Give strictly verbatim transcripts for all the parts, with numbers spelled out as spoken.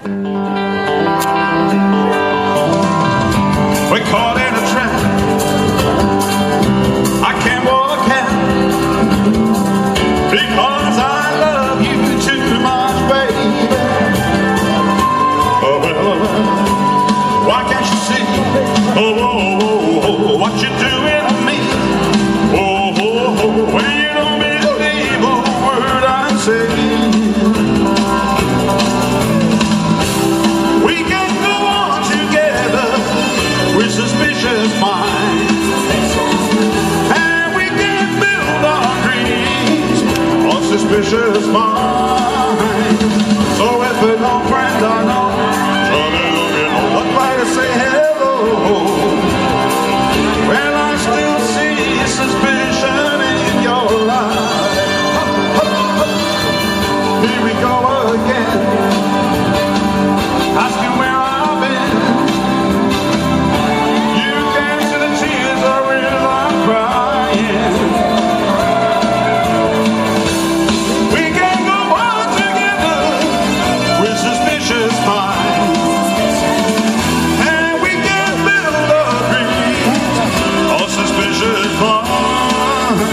We're caught in a trap. I can't walk out because I love you too much, baby. Oh, well, why can't you see? Oh, oh, oh, oh, what you're doing to me? Oh, oh, oh, when you don't believe a word I say. We can go on together with suspicious minds, and we can build our dreams on suspicious minds. So if an old friend I know, what way to say hello? Well, I still see suspicion in your eyes. Here we go again, asking where I've been. You can't see the tears I realize I'm crying. We can go on together with suspicious minds, and we can build a dream of suspicious minds.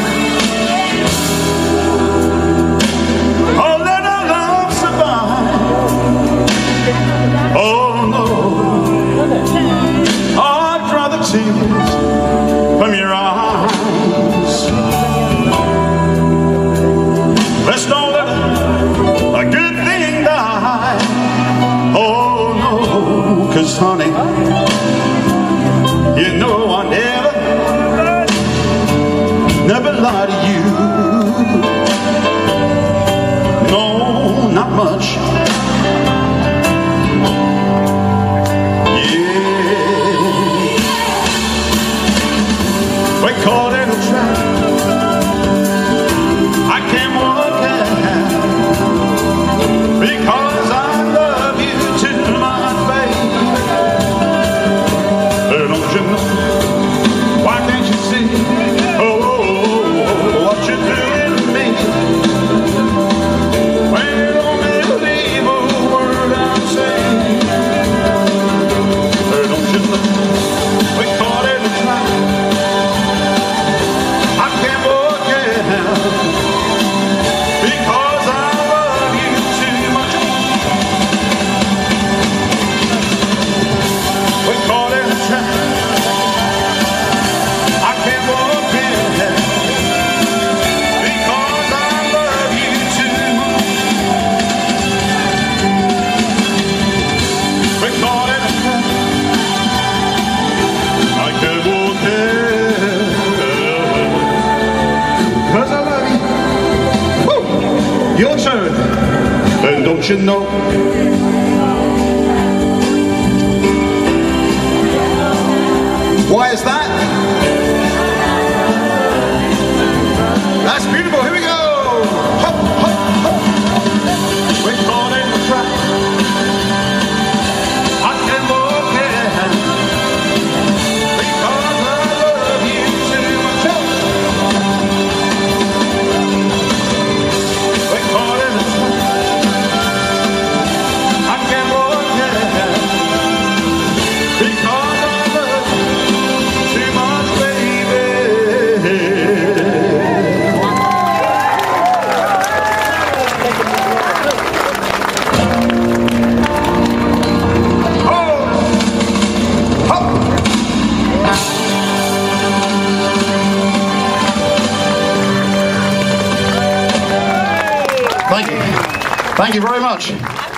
Oh, let our love survive. Oh no, I'd dry the tears from your eyes. Let's don't let a good thing die. Oh no, 'cause honey, you know I never, never lie to you. No, not much. We're caught in a trap. I can't walk out because I love you too much, baby. Don't you know? Why can't you see? Oh, oh, oh, what you doing to me? When you don't believe a word I'm saying. Don't you know? We're caught in a trap. Because I love you too much. We're caught in a trap. I can't walk in because I love you too much. We're caught in a trap. I can't walk in because I love you. Your turn. And don't you know? Why is that? That's beautiful. Here we go. Hop, hop, hop. We're caught in the trap. I can walk in because I love you too much. We're caught in the trap. I can't walk in because I love you too much, baby. Oh, hop. Thank you. Thank you very much.